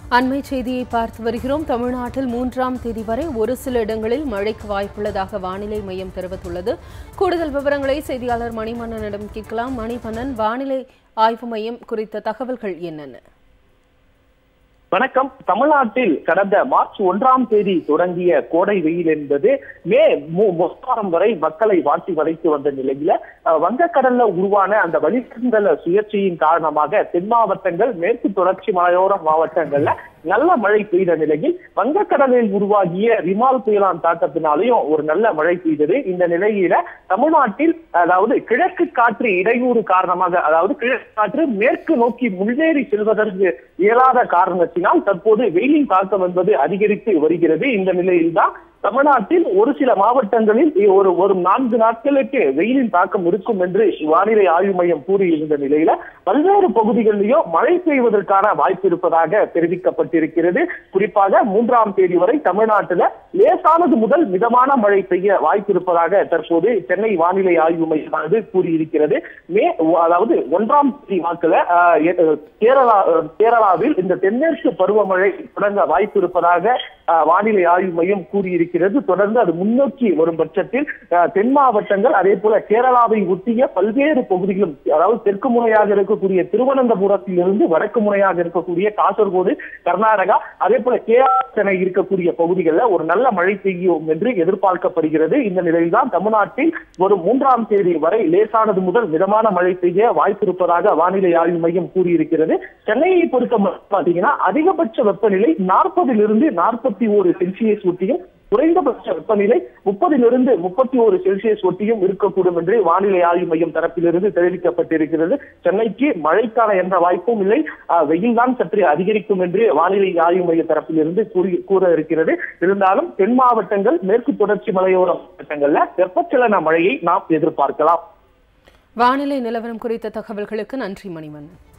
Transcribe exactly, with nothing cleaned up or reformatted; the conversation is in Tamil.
அண்மை செய்தியை பார்த்து வருகிறோம். தமிழ்நாட்டில் மூன்றாம் தேதி வரை ஒரு சில இடங்களில் மழைக்கு வாய்ப்புள்ளதாக வானிலை மையம் தெரிவித்துள்ளது. கூடுதல் விவரங்களை செய்தியாளர் மணிமன்னனிடம் கேட்கலாம். மணிமன்னன், வானிலை ஆய்வு மையம் குறித்த தகவல்கள் என்னென்ன? வணக்கம். தமிழ்நாட்டில் கடந்த மார்ச் ஒன்றாம் தேதி தொடங்கிய கோடை வெயில் என்பது மே வாரம் வரை மக்களை வாட்டி வதைத்து வந்த நிலையில வங்கக்கடல்ல உருவான அந்த வளிமண்டல சுழற்சியின் காரணமாக தென் மாவட்டங்கள், மேற்கு தொடர்ச்சி மலையோர மாவட்டங்கள்ல நல்ல மழை பெய்த நிலையில் வங்கக்கடலில் உருவாகிய ரிமால் புயலான் தாக்கத்தினாலேயும் ஒரு நல்ல மழை பெய்தது. இந்த நிலையில தமிழ்நாட்டில் அதாவது கிழக்கு காற்று இடையூறு காரணமாக, அதாவது கிழக்கு காற்று மேற்கு நோக்கி முன்னேறி செல்வதற்கு இயலாத காரணத்தினால் தற்போது வெயிலின் தாக்கம் என்பது அதிகரித்து வருகிறது. இந்த நிலையில்தான் தமிழ்நாட்டில் ஒரு சில மாவட்டங்களில் ஒரு ஒரு நான்கு நாட்களுக்கு வெயிலின் தாக்கம் இருக்கும் என்று வானிலை ஆய்வு மையம் கூறியிருந்த நிலையில பல்வேறு பகுதிகளிலேயும் மழை பெய்வதற்கான வாய்ப்பு இருப்பதாக தெரிவிக்கப்பட்டிருக்கிறது. குறிப்பாக மூன்றாம் தேதி வரை தமிழ்நாட்டில் லேசானது முதல் மிதமான மழை பெய்ய வாய்ப்பு இருப்பதாக தற்போது சென்னை வானிலை ஆய்வு மையமானது கூறியிருக்கிறது. மே அதாவது ஒன்றாம் தேதி வாக்குல கேரளா கேரளாவில் இந்த தென்மேற்கு பருவமழை தொடங்க வாய்ப்பு இருப்பதாக வானிலை ஆய்வு மையம் கூறியிருக்கிறது. தொடர்ந்து அது முன்னோக்கி வரும் பட்சத்தில் தென் மாவட்டங்கள், அதே போல கேரளாவை ஒட்டிய பல்வேறு பகுதிகளும், அதாவது தெற்கு முனையாக இருக்கக்கூடிய திருவனந்தபுரத்தில் இருந்து வடக்கு முனையாக இருக்கக்கூடிய காசர்கோடு, கர்நாடகா, அதே போல கேரளா இருக்கக்கூடிய பகுதிகளில் ஒரு நல்ல மழை பெய்யும் என்று எதிர்பார்க்கப்படுகிறது. இந்த நிலையில்தான் தமிழ்நாட்டில் ஒரு மூன்றாம் தேதி வரை லேசானது முதல் மிதமான மழை பெய்ய வாய்ப்பு இருப்பதாக வானிலை ஆய்வு மையம் கூறியிருக்கிறது. சென்னையை பொறுத்த பார்த்தீங்கன்னா அதிகபட்ச வெப்பநிலை நாற்பதிலிருந்து நாற்பத்தி ஒரு செல்சியஸ் ஒட்டியும், குறைந்தபட்ச வெப்பநிலை முப்பதிலிருந்து முப்பத்தி ஒரு செல்சியஸ் ஒட்டியும் இருக்கக்கூடும் என்று வானிலை ஆய்வு மையம் தரப்பிலிருந்து தெரிவிக்கப்பட்டிருக்கிறது. சென்னைக்கு மழைக்கான என்ற வாய்ப்பும் இல்லை, வெயில் தான் சற்று அதிகரிக்கும் என்று வானிலை ஆய்வு மைய தரப்பிலிருந்து கூறி கூற இருக்கிறது. இருந்தாலும் தென் மாவட்டங்கள், மேற்கு தொடர்ச்சி மலையோர மாவட்டங்கள்ல வெப்பச்சலன மழையை நாம் எதிர்பார்க்கலாம். வானிலை நிலவரம் குறித்த தகவல்களுக்கு நன்றி மணிமன்னன்.